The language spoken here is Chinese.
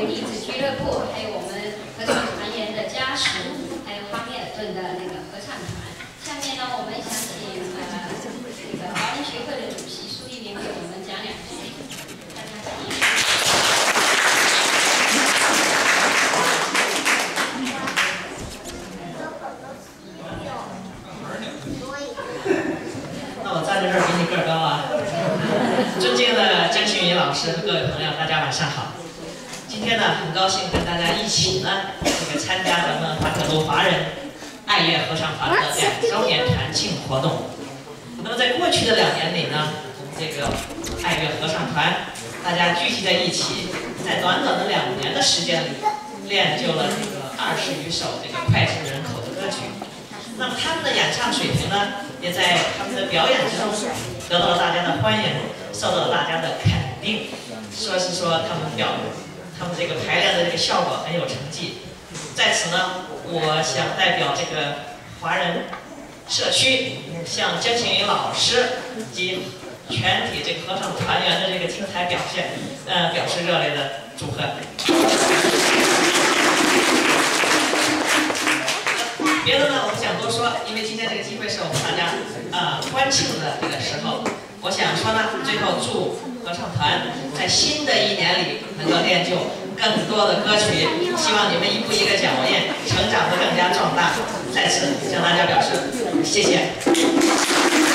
有励志俱乐部，还有我们合唱团员的家属，还有哈密尔顿的那个合唱团。下面呢，我们想请这个华人学会的主席苏立明给我们讲两句，大家请。 那我站在这儿比你个儿高啊！尊敬的江新宇老师和各位朋友，大家晚上好。今天呢，很高兴跟大家一起呢，参加咱们华特卢华人爱乐合唱团的2周年团庆活动。那么在过去的2年里呢，我们这个爱乐合唱团大家聚集在一起，在短短的2年的时间里，练就了这个20余首这个脍炙人口的歌曲。 那么他们的演唱水平呢，也在他们的表演之中得到了大家的欢迎，受到了大家的肯定。说他们这个排练的这个效果很有成绩。在此呢，我想代表这个华人社区，向江青云老师及全体这个合唱团员的这个精彩表现，表示热烈的祝贺。 别的呢，我不想多说，因为今天这个机会是我们大家欢庆的这个时候。我想说呢，最后祝合唱团在新的1年里能够练就更多的歌曲，希望你们一步一个脚印，成长得更加壮大。在此向大家表示谢谢。